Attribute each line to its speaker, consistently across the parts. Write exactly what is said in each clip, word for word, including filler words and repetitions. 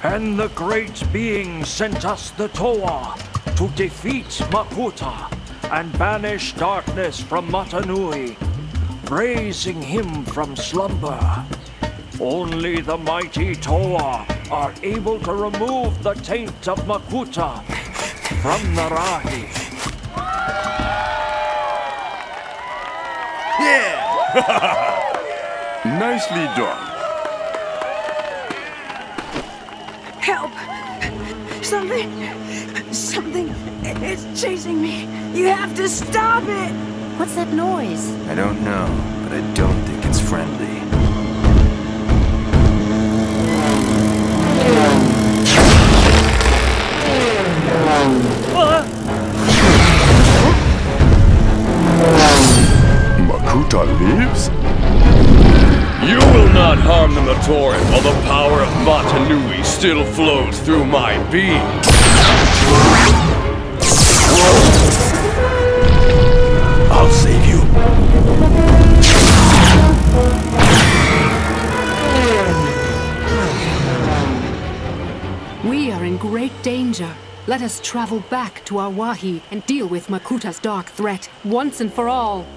Speaker 1: And the great being sent us the Toa to defeat Makuta and banish darkness from Matanui, raising him from slumber. Only the mighty Toa are able to remove the taint of Makuta from Narahi.
Speaker 2: Yeah! Nicely done.
Speaker 3: Help! Something... Something is chasing me. You have to stop it!
Speaker 4: What's that noise?
Speaker 5: I don't know, but I don't think it's friendly.
Speaker 2: Makuta lives?
Speaker 6: You will not harm the Matoran while the power of Matanui still flows through my being.
Speaker 2: I'll save you.
Speaker 7: We are in great danger. Let us travel back to our Wahi and deal with Makuta's dark threat once and for all.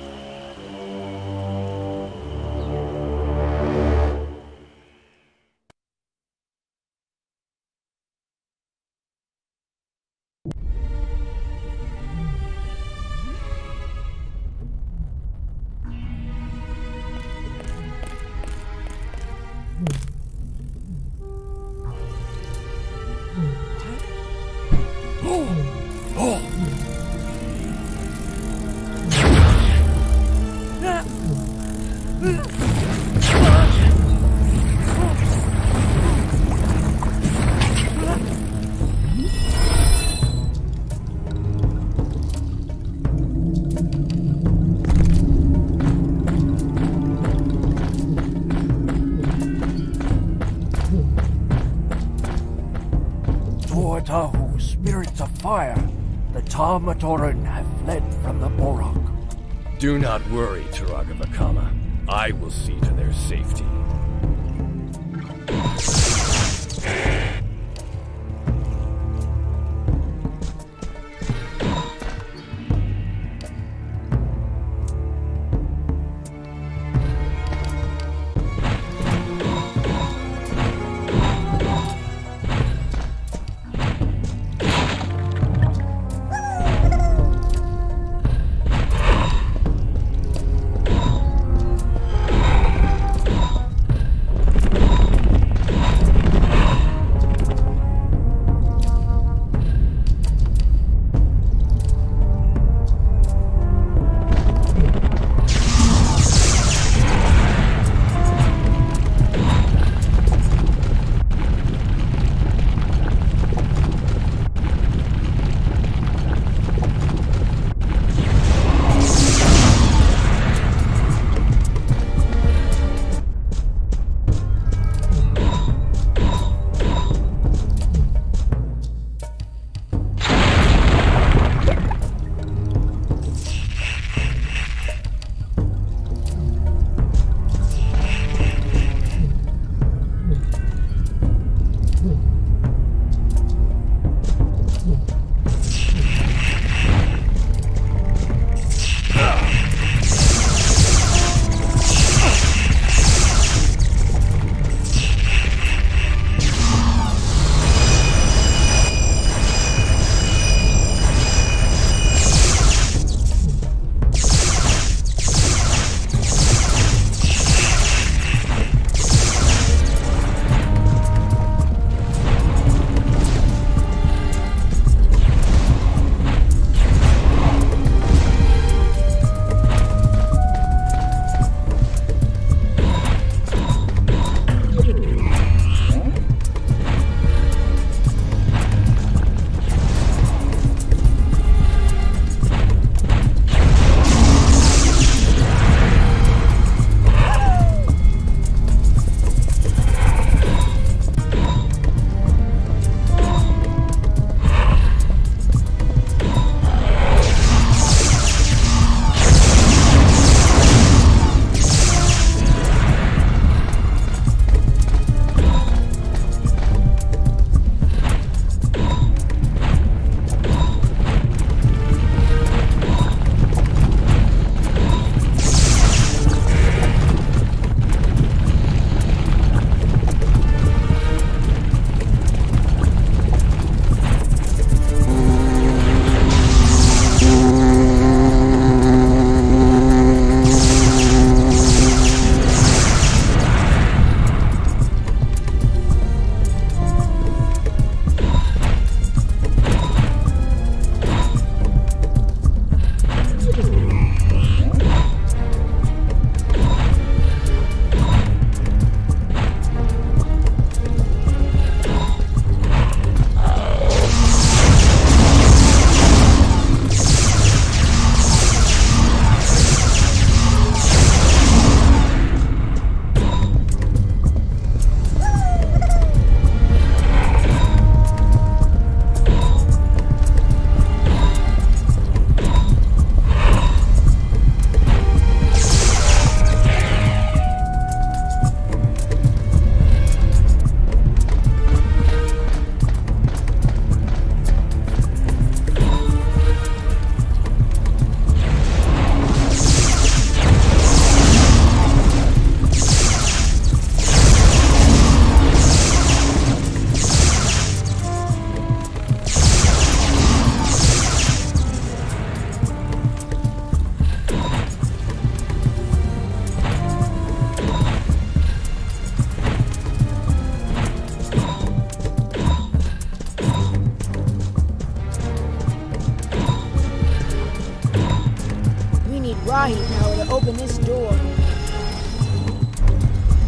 Speaker 1: Tuatahu, spirits of fire, the Ta Matoran have fled from the Borak.
Speaker 6: Do not worry, Taragavakama. I will see to their safety.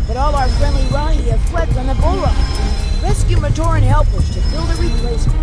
Speaker 4: but all our friendly Rahi have fled from the bull run. Rescue Mator and help us to build a replacement.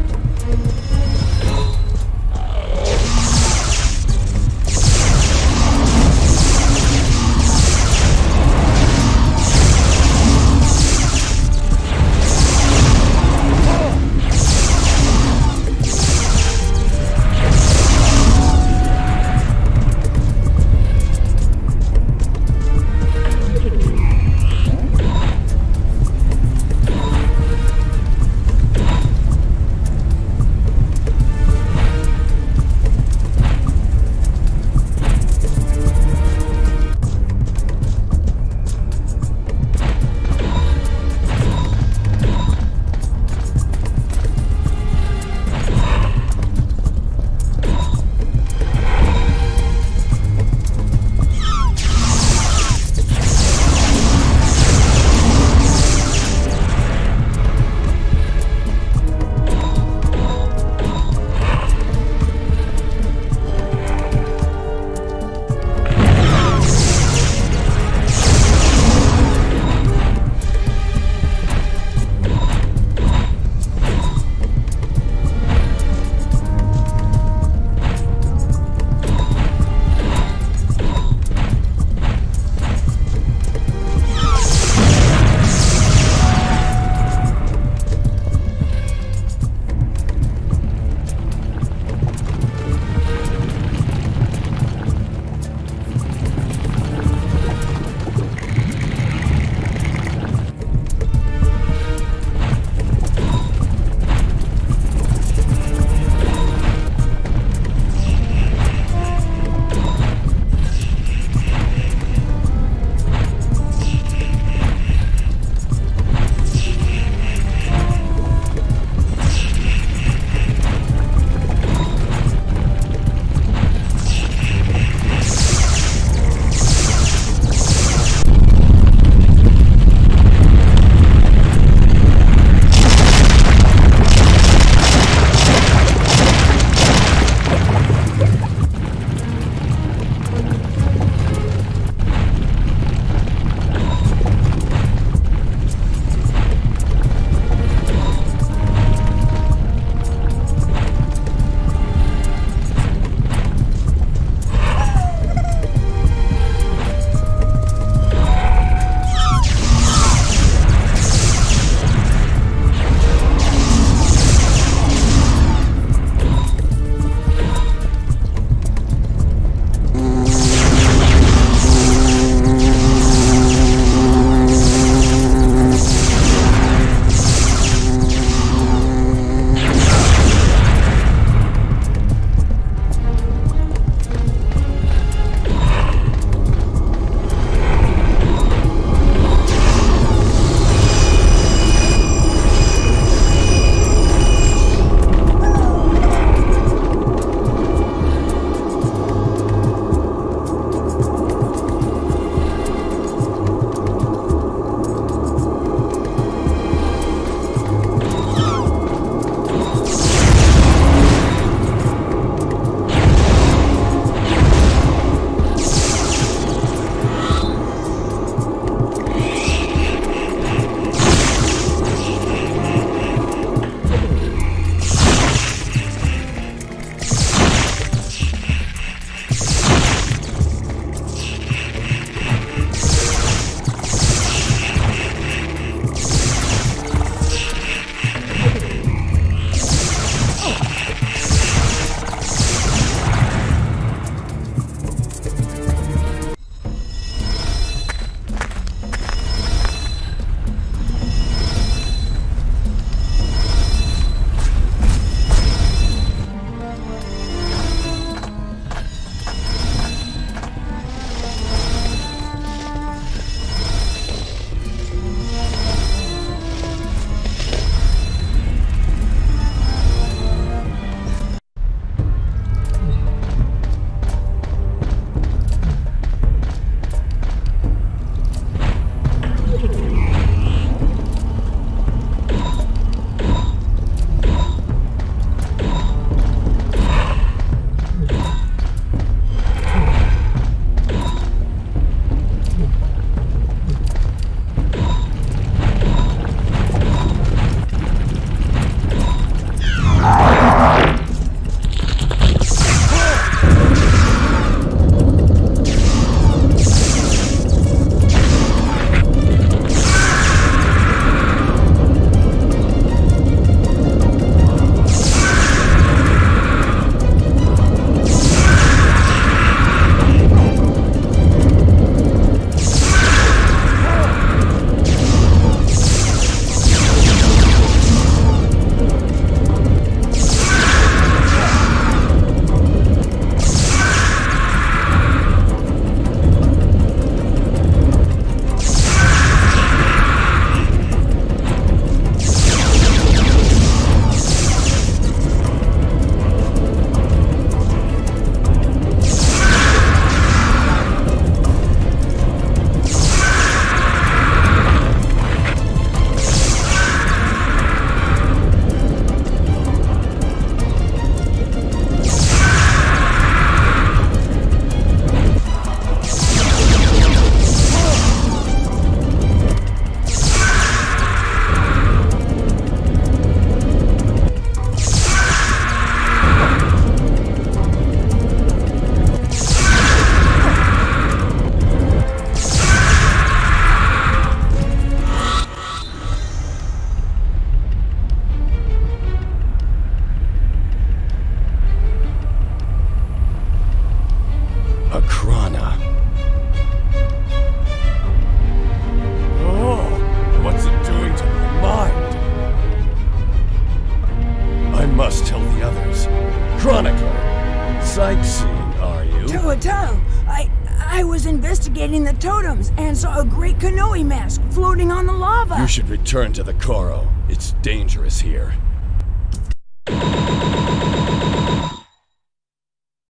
Speaker 3: totems and saw a great Kanohi mask floating on the lava.
Speaker 6: You should return to the Koro. It's dangerous here.